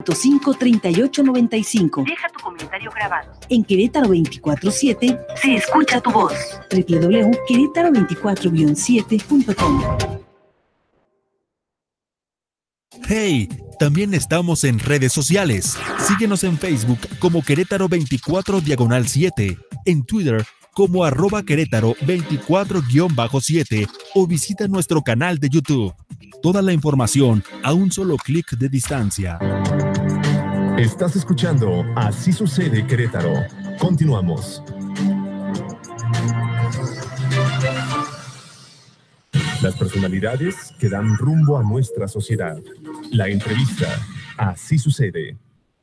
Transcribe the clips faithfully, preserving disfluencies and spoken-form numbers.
cinco, treinta y ocho, noventa y cinco. Deja tu comentario grabado. En Querétaro veinticuatro siete se escucha tu voz. doble u doble u doble u punto querétaro veinticuatro siete punto com. ¡Hey! También estamos en redes sociales. Síguenos en Facebook como Querétaro veinticuatro diagonal siete, en Twitter como arroba Querétaro veinticuatro siete o visita nuestro canal de YouTube. Toda la información a un solo clic de distancia. Estás escuchando Así Sucede Querétaro. Continuamos. Las personalidades que dan rumbo a nuestra sociedad. La entrevista. Así sucede.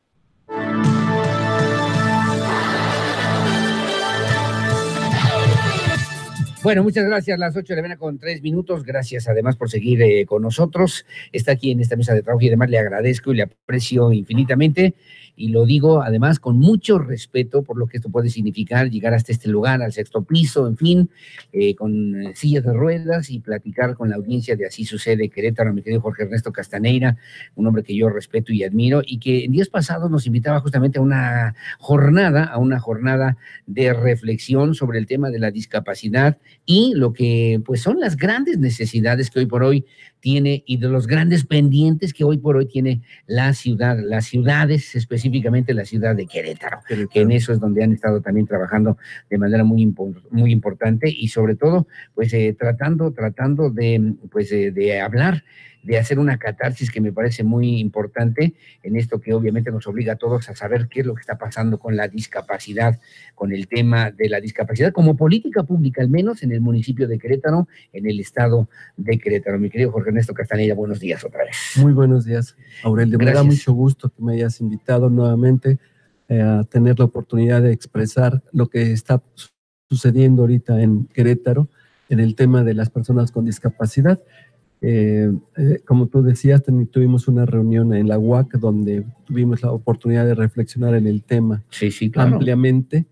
Bueno, muchas gracias. Las ocho de la mañana con tres minutos. Gracias además por seguir eh, con nosotros. Está aquí en esta mesa de trabajo y además le agradezco y le aprecio infinitamente. Y lo digo además con mucho respeto por lo que esto puede significar, llegar hasta este lugar, al sexto piso, en fin, eh, con eh, sillas de ruedas y platicar con la audiencia de Así Sucede Querétaro, mi querido Jorge Ernesto Castaneira, un hombre que yo respeto y admiro, y que en días pasados nos invitaba justamente a una jornada, a una jornada de reflexión sobre el tema de la discapacidad y lo que pues son las grandes necesidades que hoy por hoy tiene y de los grandes pendientes que hoy por hoy tiene la ciudad, las ciudades, específicamente la ciudad de Querétaro, Querétaro. que en eso es donde han estado también trabajando de manera muy, impor muy importante y sobre todo, pues eh, tratando, tratando de, pues, eh, de hablar, de hacer una catarsis que me parece muy importante en esto que obviamente nos obliga a todos a saber qué es lo que está pasando con la discapacidad, con el tema de la discapacidad como política pública, al menos en el municipio de Querétaro, en el estado de Querétaro. Mi querido Jorge Ernesto Castaneira, buenos días otra vez. Muy buenos días, Aurelio. Me da mucho gusto que me hayas invitado nuevamente eh, a tener la oportunidad de expresar lo que está sucediendo ahorita en Querétaro en el tema de las personas con discapacidad. Eh, eh, como tú decías, tuvimos una reunión en la U A C donde tuvimos la oportunidad de reflexionar en el tema sí, sí, claro. ampliamente.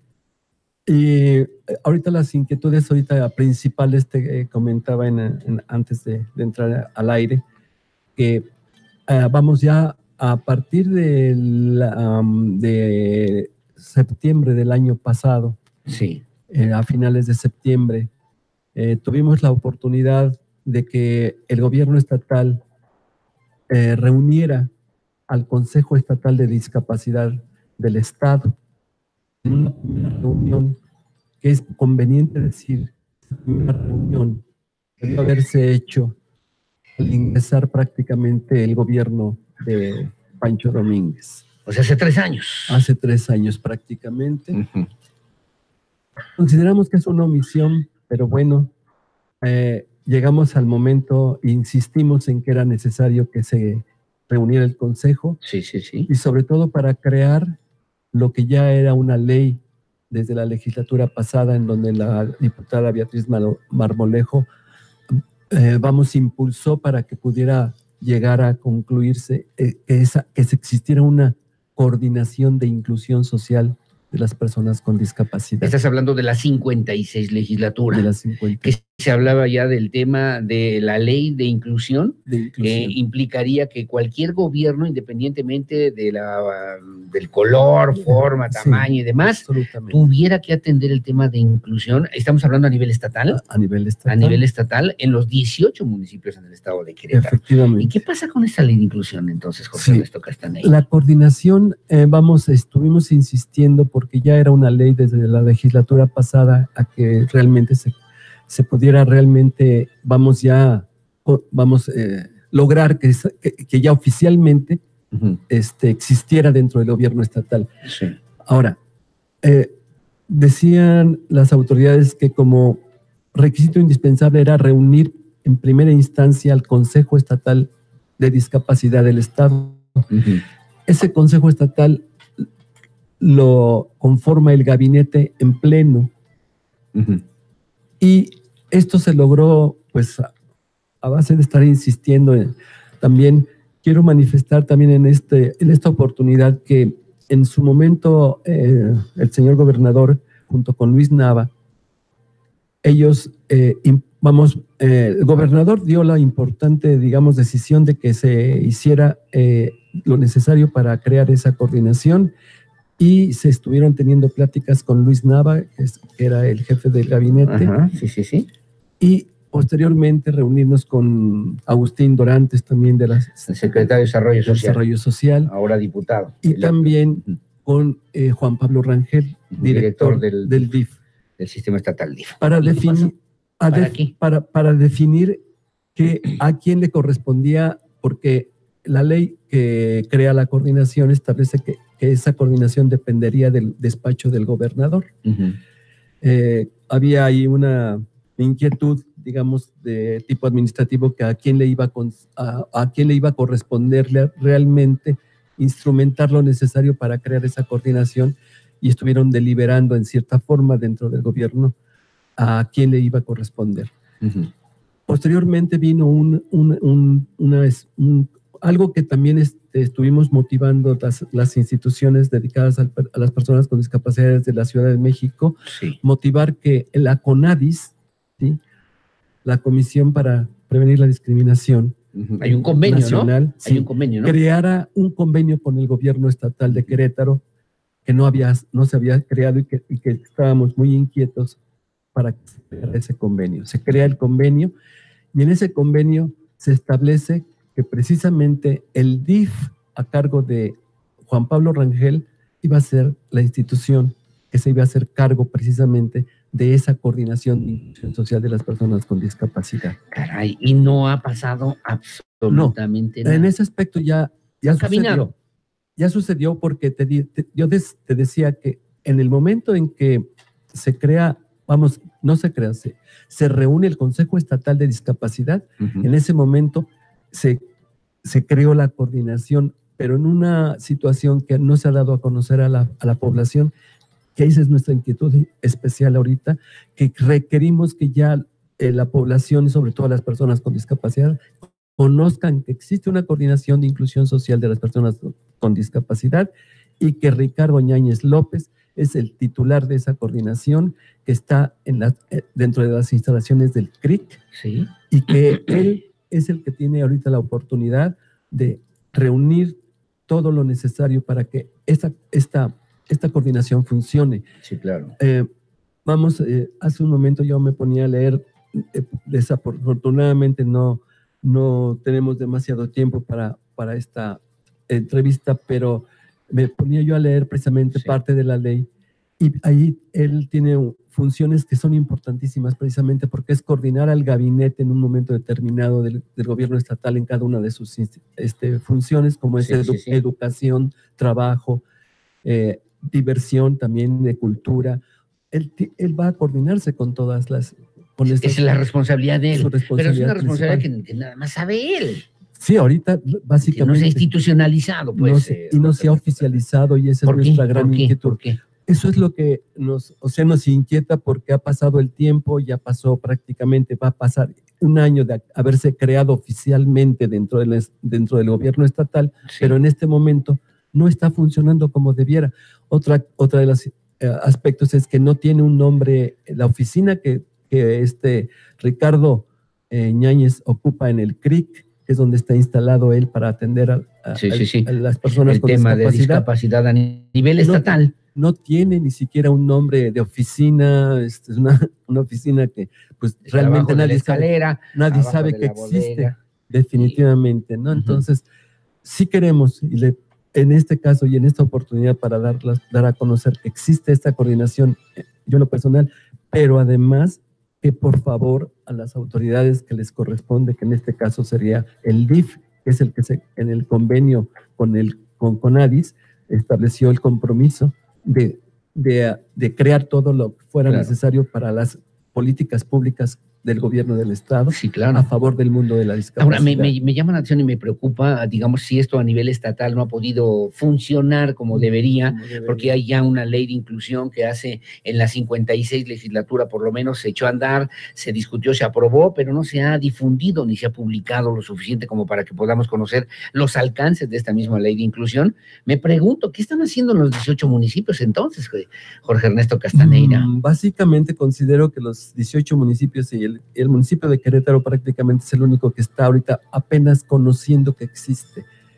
Y eh, ahorita las inquietudes ahorita principales te eh, comentaba en, en, antes de, de entrar al aire, que eh, vamos ya a partir de, la, um, de septiembre del año pasado, sí. eh, a finales de septiembre, eh, tuvimos la oportunidad de que el gobierno estatal eh, reuniera al Consejo Estatal de Discapacidad del Estado en una, una reunión que es conveniente decir, una reunión debió haberse hecho al ingresar prácticamente el gobierno de Pancho Domínguez. O sea, hace tres años. Hace tres años prácticamente. Uh-huh. Consideramos que es una omisión, pero bueno, eh, llegamos al momento, insistimos en que era necesario que se reuniera el Consejo. Sí, sí, sí. Y sobre todo para crear lo que ya era una ley desde la legislatura pasada, en donde la diputada Beatriz Marmolejo, eh, vamos, impulsó para que pudiera llegar a concluirse, eh, que, esa, que existiera una coordinación de inclusión social de las personas con discapacidad. Estás hablando de la cincuenta y seis legislatura. De la cincuenta. Que se hablaba ya del tema de la ley de inclusión, de inclusión. que implicaría que cualquier gobierno, independientemente de la, del color, forma, tamaño sí, y demás, tuviera que atender el tema de inclusión. Estamos hablando a nivel estatal. A, a nivel estatal. A nivel estatal, en los dieciocho municipios en el estado de Querétaro. Efectivamente. ¿Y qué pasa con esta ley de inclusión entonces, José Ernesto sí. Castaneira? La coordinación, eh, vamos, estuvimos insistiendo porque ya era una ley desde la legislatura pasada a que realmente se se pudiera realmente, vamos ya, vamos a eh, lograr que, que, que ya oficialmente uh-huh. este, existiera dentro del gobierno estatal. Sí. Ahora, eh, decían las autoridades que como requisito indispensable era reunir en primera instancia al Consejo Estatal de Discapacidad del Estado. Uh-huh. Ese Consejo Estatal lo conforma el gabinete en pleno. Uh-huh. Y esto se logró, pues, a, a base de estar insistiendo. En, también quiero manifestar también en, este, en esta oportunidad que en su momento eh, el señor gobernador, junto con Luis Nava, ellos, eh, vamos, eh, el gobernador dio la importante, digamos, decisión de que se hiciera eh, lo necesario para crear esa coordinación y se estuvieron teniendo pláticas con Luis Nava, que, es, que era el jefe del gabinete. Ajá, sí, sí, sí. Y posteriormente reunirnos con Agustín Dorantes, también de la el secretario de Desarrollo Social, Desarrollo Social ahora diputado. y también otro. con eh, Juan Pablo Rangel, director, director del, del D I F. Del Sistema Estatal D I F. Para, definir, a ¿Para, def, para, para definir que a quién le correspondía, porque la ley que crea la coordinación establece que, que esa coordinación dependería del despacho del gobernador. Uh-huh. Eh, había ahí una inquietud, digamos, de tipo administrativo, que a quién le iba a, a, a quién le iba a corresponderle realmente instrumentar lo necesario para crear esa coordinación, y estuvieron deliberando en cierta forma dentro del gobierno a quién le iba a corresponder. Uh-huh. Posteriormente vino un, un, un, una, un, algo que también este, estuvimos motivando las, las instituciones dedicadas a, a las personas con discapacidades de la Ciudad de México, sí. motivar que la CONADIS, ¿sí?, la Comisión para Prevenir la Discriminación, uh-huh. hay un convenio, nacional, ¿no? Sí, hay un convenio, ¿no? creara un convenio con el gobierno estatal de Querétaro que no, había, no se había creado y que, y que estábamos muy inquietos para que se creara ese convenio. Se crea el convenio y en ese convenio se establece que precisamente el D I F, a cargo de Juan Pablo Rangel, iba a ser la institución que se iba a hacer cargo precisamente de esa coordinación de inclusión social de las personas con discapacidad. Caray, y no ha pasado absolutamente no, nada. En ese aspecto ya, ya sucedió. Ya sucedió porque te, te, yo des, te decía que en el momento en que se crea, vamos, no se crea, se, se reúne el Consejo Estatal de Discapacidad, uh-huh. en ese momento se, se creó la coordinación, pero en una situación que no se ha dado a conocer a la, a la población, que esa es nuestra inquietud especial ahorita, que requerimos que ya eh, la población y sobre todo las personas con discapacidad conozcan que existe una coordinación de inclusión social de las personas con discapacidad y que Ricardo Ñáñez López es el titular de esa coordinación que está en la, dentro de las instalaciones del C R I C, ¿sí?, y que él es el que tiene ahorita la oportunidad de reunir todo lo necesario para que esta, esta, esta coordinación funcione. Sí, claro. Eh, vamos, eh, hace un momento yo me ponía a leer, eh, desafortunadamente no, no tenemos demasiado tiempo para, para esta entrevista, pero me ponía yo a leer precisamente sí. parte de la ley, y ahí él tiene funciones que son importantísimas precisamente porque es coordinar al gabinete en un momento determinado del, del gobierno estatal en cada una de sus este, funciones, como es sí, edu sí, sí. educación, trabajo, eh, diversión, también de cultura. Él, él va a coordinarse con todas las... Con Esa es la responsabilidad de él, responsabilidad pero es una responsabilidad que, que nada más sabe él. Sí, ahorita básicamente... Que no se ha institucionalizado, pues. No se, y no se ha oficializado, y esa es nuestra gran ¿Por qué? inquietud. ¿Por qué? Eso es lo que nos, o sea, nos inquieta porque ha pasado el tiempo, ya pasó prácticamente, va a pasar un año de haberse creado oficialmente dentro del, dentro del gobierno estatal, sí. pero en este momento no está funcionando como debiera. Otra, otra de los eh, aspectos es que no tiene un nombre, la oficina que, que este Ricardo eh, Ñáñez ocupa en el C R I C, que es donde está instalado él para atender a, a, sí, sí, sí. a las personas el con tema discapacidad. de discapacidad a nivel estatal. No, no tiene ni siquiera un nombre de oficina, es una, una oficina que pues Está realmente nadie escalera, sabe, nadie sabe que existe, bodega. definitivamente, ¿no? Entonces, uh-huh. sí queremos, y le, en este caso y en esta oportunidad para dar, dar a conocer que existe esta coordinación, yo en lo personal, pero además que por favor a las autoridades que les corresponde, que en este caso sería el D I F, que es el que se, en el convenio con el con CONADIS estableció el compromiso de, de, de crear todo lo que fuera claro. necesario para las políticas públicas del gobierno del Estado, sí, claro. a favor del mundo de la discapacidad. Ahora, me, me, me llama la atención y me preocupa, digamos, si esto a nivel estatal no ha podido funcionar como debería, como debería, porque hay ya una ley de inclusión que hace en la cincuenta y seis legislatura, por lo menos se echó a andar, se discutió, se aprobó, pero no se ha difundido ni se ha publicado lo suficiente como para que podamos conocer los alcances de esta misma ley de inclusión. Me pregunto, ¿qué están haciendo los dieciocho municipios entonces, Jorge Ernesto Castaneira? Mm, básicamente considero que los dieciocho municipios y el, el municipio de Querétaro prácticamente es el único que está ahorita apenas conociendo que existe.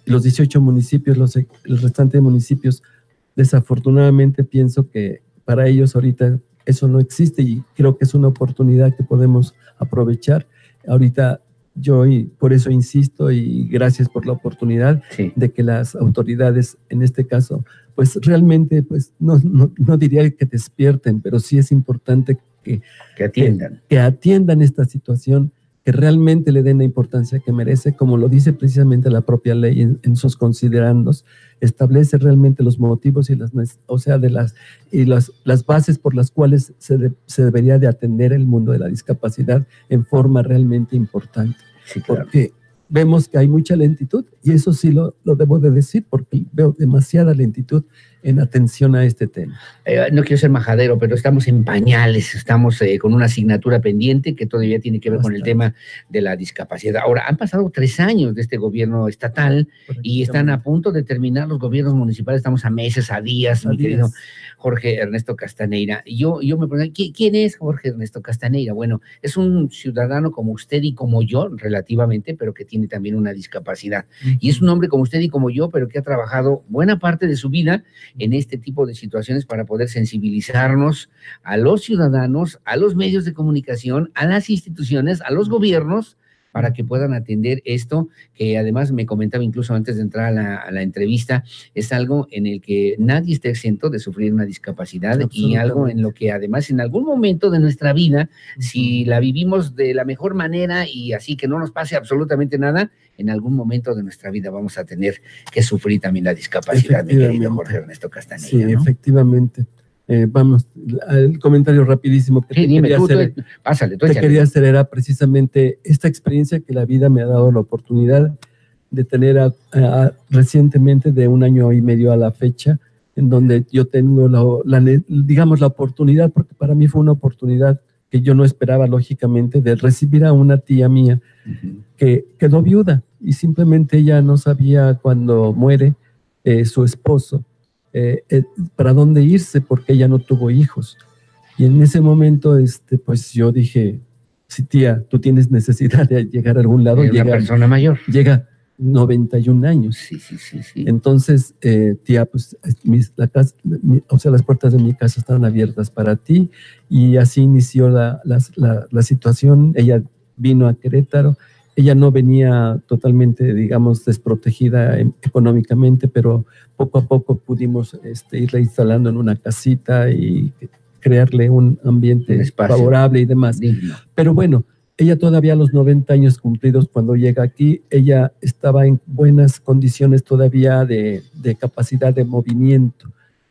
los dieciocho municipios, los, el restante de municipios, desafortunadamente pienso que para ellos ahorita eso no existe y creo que es una oportunidad que podemos aprovechar. Ahorita yo y por eso insisto y gracias por la oportunidad sí. de que las autoridades, en este caso, pues realmente, pues no, no, no diría que despierten, pero sí es importante que, que atiendan. Que, que atiendan esta situación, que realmente le den la importancia que merece, como lo dice precisamente la propia ley en, en sus considerandos, establece realmente los motivos y las, o sea, de las, y las, las bases por las cuales se, de, se debería de atender el mundo de la discapacidad en forma realmente importante. Sí, claro. Porque vemos que hay mucha lentitud, y eso sí lo, lo debo de decir, porque veo demasiada lentitud en atención a este tema. Eh, no quiero ser majadero, pero estamos en pañales, estamos eh, con una asignatura pendiente que todavía tiene que ver Bastante. con el tema de la discapacidad. Ahora, han pasado tres años de este gobierno estatal y están a punto de terminar los gobiernos municipales, estamos a meses, a días, a mi días. querido Jorge Ernesto Castaneira. Y yo, yo me pregunto, ¿quién es Jorge Ernesto Castaneira? Bueno, es un ciudadano como usted y como yo, relativamente, pero que tiene también una discapacidad. Uh-huh. Y es un hombre como usted y como yo, pero que ha trabajado buena parte de su vida en este tipo de situaciones para poder sensibilizarnos a los ciudadanos, a los medios de comunicación, a las instituciones, a los gobiernos, para que puedan atender esto, que además me comentaba incluso antes de entrar a la, a la entrevista, es algo en el que nadie está exento de sufrir una discapacidad y algo en lo que además en algún momento de nuestra vida, uh-huh. si la vivimos de la mejor manera y así que no nos pase absolutamente nada, en algún momento de nuestra vida vamos a tener que sufrir también la discapacidad, mi querido Jorge Ernesto Castaneira. Sí, ¿no? efectivamente. Eh, vamos, el comentario rapidísimo que sí, te, dime, quería, tú, hacer, tú, pásale, tú te quería hacer era precisamente esta experiencia que la vida me ha dado la oportunidad de tener a, a, recientemente de un año y medio a la fecha, en donde yo tengo la, la, digamos la oportunidad, porque para mí fue una oportunidad que yo no esperaba lógicamente, de recibir a una tía mía uh-huh. que quedó viuda y simplemente ella no sabía cuando muere eh, su esposo Eh, eh, para dónde irse porque ella no tuvo hijos. Y en ese momento, este, pues yo dije, sí, tía, tú tienes necesidad de llegar a algún lado. Es una llega, persona mayor. Llega noventa y un años. Sí, sí, sí, sí. Entonces, eh, tía, pues mis, la casa, mi, o sea, las puertas de mi casa están abiertas para ti. Y así inició la, la, la, la situación. Ella vino a Querétaro. Ella no venía totalmente, digamos, desprotegida económicamente, pero poco a poco pudimos este, irla instalando en una casita y crearle un ambiente un favorable y demás. Digno. Pero bueno, ella todavía a los noventa años cumplidos cuando llega aquí, ella estaba en buenas condiciones todavía de, de capacidad de movimiento,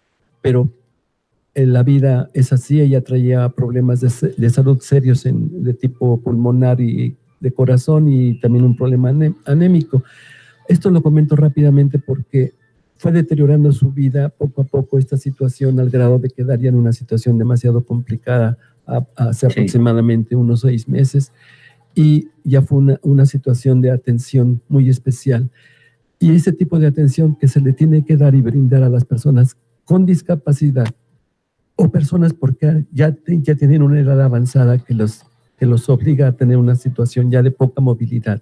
pero en la vida es así, ella traía problemas de, de salud serios en, de tipo pulmonar y de corazón y también un problema anémico. Esto lo comento rápidamente porque fue deteriorando su vida poco a poco esta situación al grado de quedar ya en una situación demasiado complicada a, a hace sí. aproximadamente unos seis meses y ya fue una, una situación de atención muy especial. Y ese tipo de atención que se le tiene que dar y brindar a las personas con discapacidad o personas porque ya, ya tienen una edad avanzada que los que los obliga a tener una situación ya de poca movilidad.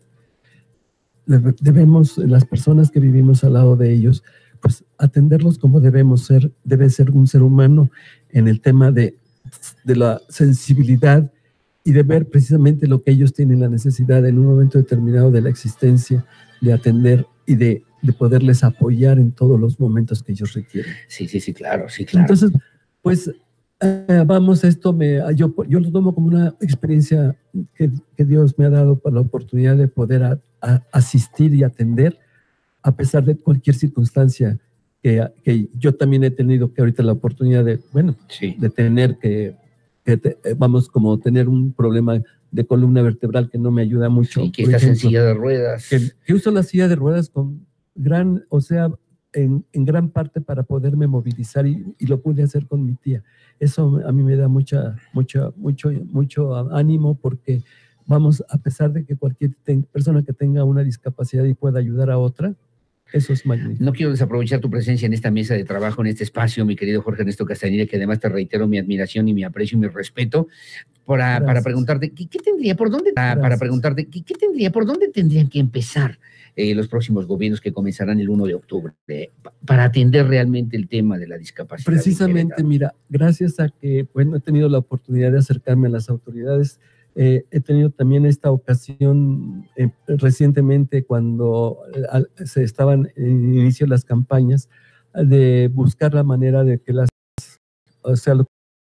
Debemos, las personas que vivimos al lado de ellos, pues atenderlos como debemos ser, debe ser un ser humano en el tema de, de la sensibilidad y de ver precisamente lo que ellos tienen la necesidad en un momento determinado de la existencia, de atender y de, de poderles apoyar en todos los momentos que ellos requieren. Sí, sí, sí, claro, sí, claro. Entonces, pues, Uh, vamos, esto me, yo, yo lo tomo como una experiencia que, que Dios me ha dado para la oportunidad de poder a, a asistir y atender a pesar de cualquier circunstancia que, que yo también he tenido que ahorita la oportunidad de, bueno, sí. de tener que, que te, vamos, como tener un problema de columna vertebral que no me ayuda mucho. Sí, que estás ejemplo, en silla de ruedas. Que, que uso la silla de ruedas con gran, o sea, en, en gran parte para poderme movilizar y, y lo pude hacer con mi tía. Eso a mí me da mucha, mucha, mucho, mucho ánimo porque, vamos, a pesar de que cualquier ten, persona que tenga una discapacidad y pueda ayudar a otra, eso es magnífico. No quiero desaprovechar tu presencia en esta mesa de trabajo, en este espacio, mi querido Jorge Ernesto Castaneira, que además te reitero mi admiración y mi aprecio y mi respeto, para, para preguntarte, ¿qué, qué tendría, por dónde, para, para preguntarte, ¿qué, qué tendría, por dónde tendrían que empezar eh, los próximos gobiernos que comenzarán el primero de octubre, eh, para atender realmente el tema de la discapacidad? Precisamente, mira, gracias a que, bueno, he tenido la oportunidad de acercarme a las autoridades, eh, he tenido también esta ocasión eh, recientemente cuando eh, se estaban en inicio las campañas, de buscar la manera de que las, o sea, lo,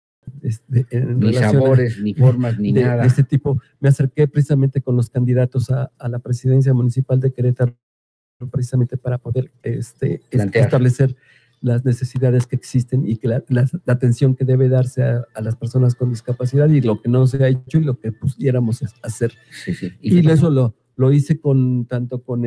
de, en ni sabores, a, ni formas, ni de, nada. De este tipo, me acerqué precisamente con los candidatos a, a la presidencia municipal de Querétaro, precisamente para poder este, establecer las necesidades que existen y que la, la, la atención que debe darse a, a las personas con discapacidad y lo que no se ha hecho y lo que pudiéramos hacer. Sí, sí. Y, y eso lo, lo hice con tanto con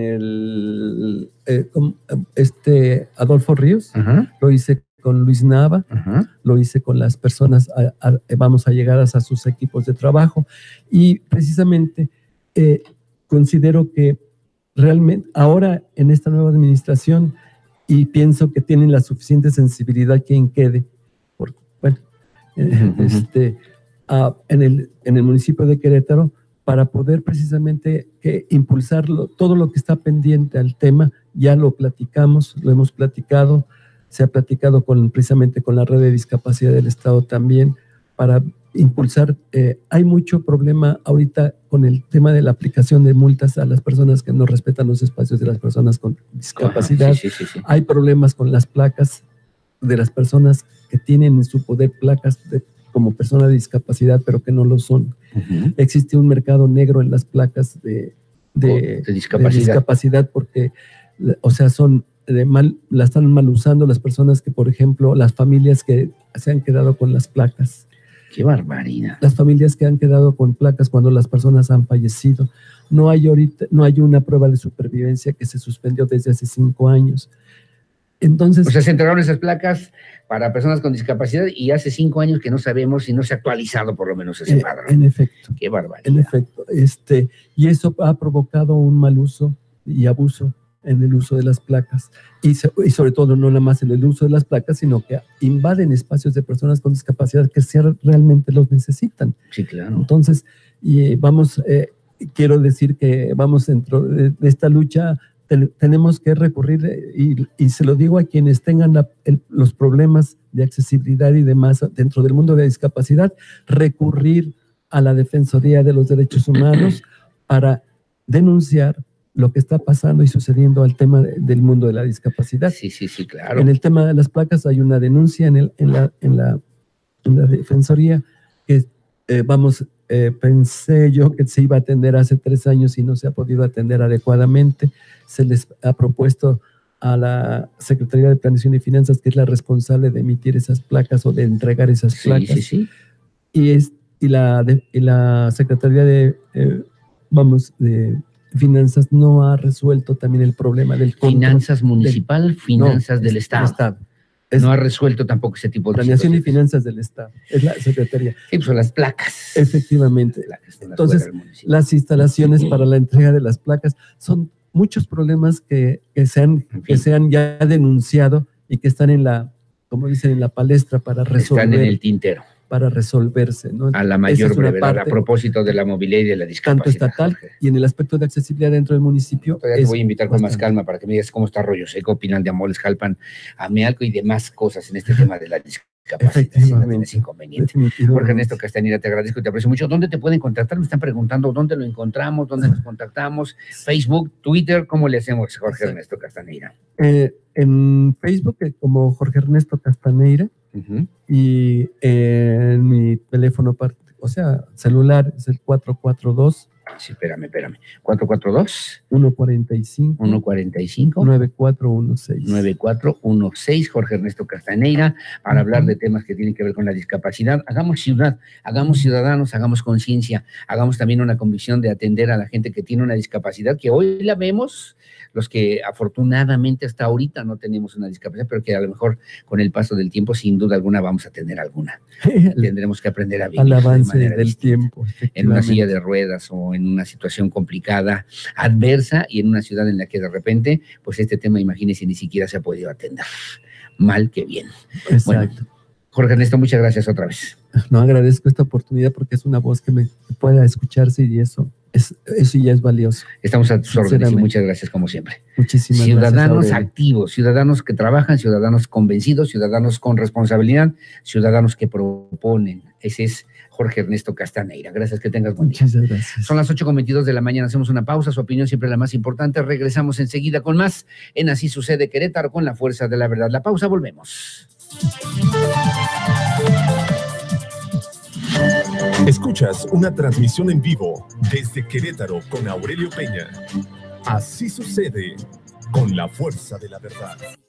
el eh, con, este Adolfo Ríos, uh-huh. Lo hice con Luis Nava, uh-huh. Lo hice con las personas, a, a, vamos, allegadas a sus equipos de trabajo, y precisamente eh, considero que realmente ahora en esta nueva administración, y pienso que tienen la suficiente sensibilidad quien quede, porque, bueno, uh-huh. este, uh, en, el, en el municipio de Querétaro, para poder precisamente que impulsarlo, todo lo que está pendiente al tema, ya lo platicamos, lo hemos platicado, se ha platicado con, precisamente con la red de discapacidad del Estado también, para impulsar, eh, hay mucho problema ahorita con el tema de la aplicación de multas a las personas que no respetan los espacios de las personas con discapacidad. Ajá, sí, sí, sí, sí. Hay problemas con las placas de las personas que tienen en su poder placas de, como persona de discapacidad, pero que no lo son. Uh-huh. Existe un mercado negro en las placas de, de, de, discapacidad. de discapacidad porque, o sea, son de mal, la están mal usando las personas que, por ejemplo, las familias que se han quedado con las placas. ¡Qué barbaridad! Las familias que han quedado con placas cuando las personas han fallecido. No hay ahorita, no hay una prueba de supervivencia que se suspendió desde hace cinco años. Entonces, o sea, se entregaron esas placas para personas con discapacidad y hace cinco años que no sabemos si no se ha actualizado por lo menos ese padrón. En efecto. ¡Qué barbaridad! En efecto. Este, y eso ha provocado un mal uso y abuso en el uso de las placas, y, se, y sobre todo no nada más en el uso de las placas, sino que invaden espacios de personas con discapacidad que sea, realmente los necesitan. Sí, claro. Entonces, y vamos, eh, quiero decir que vamos dentro de, de esta lucha, te, tenemos que recurrir, y, y se lo digo a quienes tengan la, el, los problemas de accesibilidad y demás dentro del mundo de la discapacidad, recurrir a la Defensoría de los Derechos Humanos para denunciar lo que está pasando y sucediendo al tema de, del mundo de la discapacidad. Sí, sí, sí, claro. En el tema de las placas hay una denuncia en, el, en, la, en, la, en la Defensoría que, eh, vamos, eh, pensé yo que se iba a atender hace tres años y no se ha podido atender adecuadamente. Se les ha propuesto a la Secretaría de Planeación y Finanzas, que es la responsable de emitir esas placas o de entregar esas sí, placas. Sí, sí, y, es, y, la, de, y la Secretaría de, eh, vamos, de Finanzas no ha resuelto también el problema del control. Finanzas municipal, del, finanzas no, del Estado. Estado. Es, no ha resuelto tampoco ese tipo de Planeación y Finanzas del Estado, es la Secretaría. Sí, pues son las placas. Efectivamente. Placas Entonces, las instalaciones para la entrega de las placas son muchos problemas que, que, se han, en fin. que se han ya denunciado y que están en la, como dicen, en la palestra para resolver. Están en el tintero. Para resolverse, ¿no? A la mayor es brevedad, a propósito de la movilidad y de la discapacidad. Tanto estatal Jorge. Y en el aspecto de accesibilidad dentro del municipio. Todavía te voy a invitar con bastante. Más calma para que me digas cómo está Arroyo Seco, Pinal de Amoles, Jalpan, Amealco y demás cosas en este tema de la discapacidad. Si no tienes inconveniente. Jorge Ernesto Castañeda, te agradezco y te aprecio mucho. ¿Dónde te pueden contactar? Me están preguntando dónde lo encontramos, dónde nos contactamos, Facebook, Twitter, ¿cómo le hacemos, Jorge Ernesto Castañeda? Eh, en Facebook como Jorge Ernesto Castañeda. Uh-huh. Y eh, en mi teléfono, o sea, celular es el cuatro cuatro dos. Sí, espérame, espérame. cuatro cuatro dos. uno cuarenta y cinco. uno cuarenta y cinco. nueve cuatro uno seis. nueve cuatro uno seis, Jorge Ernesto Castañeda, para uh-huh. hablar de temas que tienen que ver con la discapacidad. Hagamos ciudad, hagamos ciudadanos, hagamos conciencia, hagamos también una convicción de atender a la gente que tiene una discapacidad, que hoy la vemos, los que afortunadamente hasta ahorita no tenemos una discapacidad, pero que a lo mejor con el paso del tiempo, sin duda alguna, vamos a tener alguna. Tendremos que aprender a vivir al avance de del tiempo, en una silla de ruedas o en una situación complicada, adversa, y en una ciudad en la que de repente, pues este tema, imagínense, ni siquiera se ha podido atender. Mal que bien. Exacto. Bueno, Jorge Ernesto, muchas gracias otra vez. No, agradezco esta oportunidad porque es una voz que me que pueda escucharse y eso Es, eso ya es valioso. Estamos a tus órdenes y Sinceramente. muchas gracias como siempre. Muchísimas Ciudadanos gracias, Aurelio. activos, ciudadanos que trabajan, ciudadanos convencidos, ciudadanos con responsabilidad, ciudadanos que proponen. Ese es Jorge Ernesto Castaneira. Gracias, que tengas buen día. Muchas gracias. Son las ocho con veintidós de la mañana, hacemos una pausa, su opinión siempre la más importante. Regresamos enseguida con más en Así Sucede Querétaro con la fuerza de la verdad. La pausa, volvemos. Escuchas una transmisión en vivo desde Querétaro con Aurelio Peña. Así sucede con la fuerza de la verdad.